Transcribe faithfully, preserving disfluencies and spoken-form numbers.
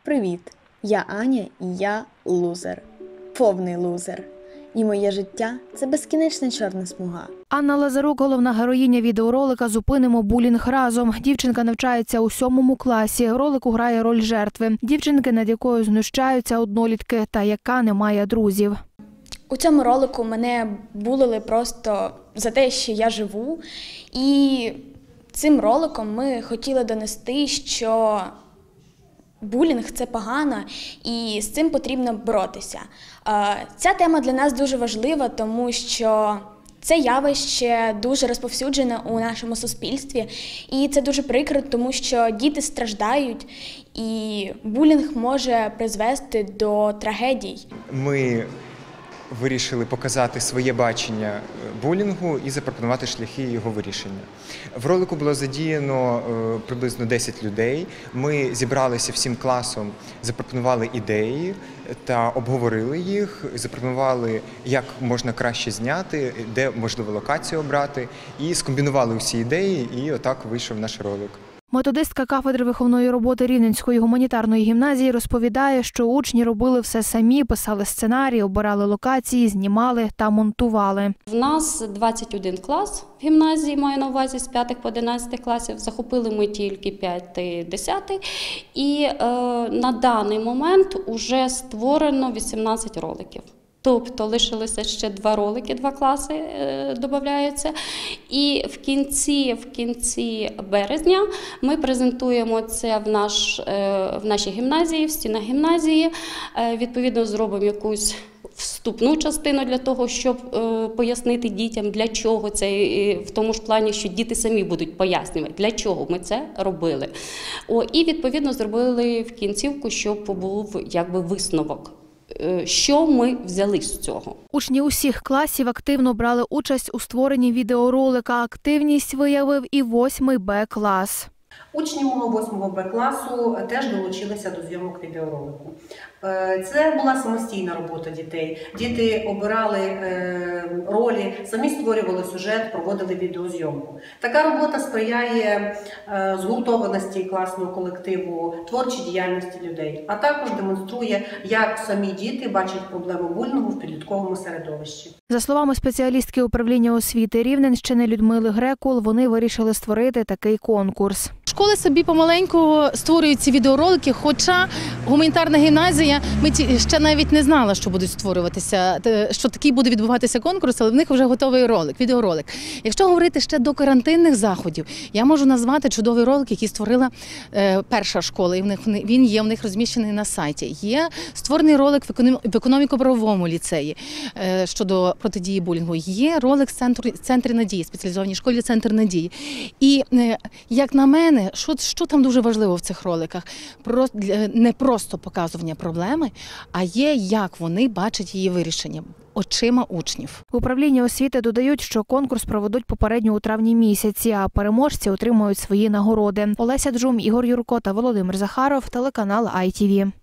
Привіт! Я Аня і я лузер. Повний лузер. І моє життя – це безкінечна чорна смуга. Анна Лазарук – головна героїня відеоролика «Зупинимо булінг разом». Дівчинка навчається у сьомому класі. В ролику грає роль жертви. Дівчинки, над якою знущаються однолітки та яка не має друзів. У цьому ролику мене булили просто за те, що я живу. І цим роликом ми хотіли донести, що булінг – це погано, і з цим потрібно боротися. Ця тема для нас дуже важлива, тому що це явище дуже розповсюджене у нашому суспільстві. І це дуже прикро, тому що діти страждають, і булінг може призвести до трагедій. Ми вирішили показати своє бачення булінгу і запропонувати шляхи його вирішення. В ролику було задіяно приблизно десять людей. Ми зібралися всім класом, запропонували ідеї та обговорили їх, запропонували, як можна краще зняти, де можливо локацію обрати, і скомбінували усі ідеї, і отак вийшов наш ролик. Методистка кафедри виховної роботи Рівненської гуманітарної гімназії розповідає, що учні робили все самі, писали сценарії, обирали локації, знімали та монтували. В нас двадцять один клас в гімназії, маю на увазі, з п'ятих по одинадцятий класів. Захопили ми тільки п'ятий-десятий. І е, на даний момент вже створено вісімнадцять роликів. Тобто лишилося ще два ролики, два класи е, додаються. І в кінці, в кінці березня ми презентуємо це в, наш, е, в нашій гімназії, в стінах гімназії. Е, відповідно, зробимо якусь вступну частину для того, щоб е, пояснити дітям, для чого це, е, в тому ж плані, що діти самі будуть пояснювати, для чого ми це робили. О, і, відповідно, зробили в кінцівку, щоб був якби висновок. Що ми взяли з цього? Учні усіх класів активно брали участь у створенні відеоролика. Активність виявив і восьмий Б клас. Учні мого восьмого Б класу теж долучилися до зйомок відеоролику. Це була самостійна робота дітей. Діти обирали ролі, самі створювали сюжет, проводили відеозйомку. Така робота сприяє згуртованості класного колективу, творчій діяльності людей, а також демонструє, як самі діти бачать проблему булінгу в підлітковому середовищі. За словами спеціалістки управління освіти Рівненщини Людмили Грекул, вони вирішили створити такий конкурс. Школи собі помаленьку створюють ці відеоролики, хоча гуманітарна гімназія, ми ще навіть не знали, що будуть створюватися, що такий буде відбуватися конкурс, але в них вже готовий ролик, відеоролик. Якщо говорити ще до карантинних заходів, я можу назвати чудовий ролик, який створила е, перша школа, і в них, він є в них розміщений на сайті. Є створений ролик в економіко-правовому ліцеї е, щодо протидії булінгу. Є ролик з центру, центрі надії, спеціалізованій школі «Центр надії». І, е, як на мене, Що, що там дуже важливо в цих роликах? Про, не просто показування проблеми, а є, як вони бачать її вирішення очима учнів. В управлінні освіти додають, що конкурс проведуть попередньо у травні місяці, а переможці отримують свої нагороди. Олеся Джум, Ігор Юрко та Володимир Захаров, телеканал ай ті ві.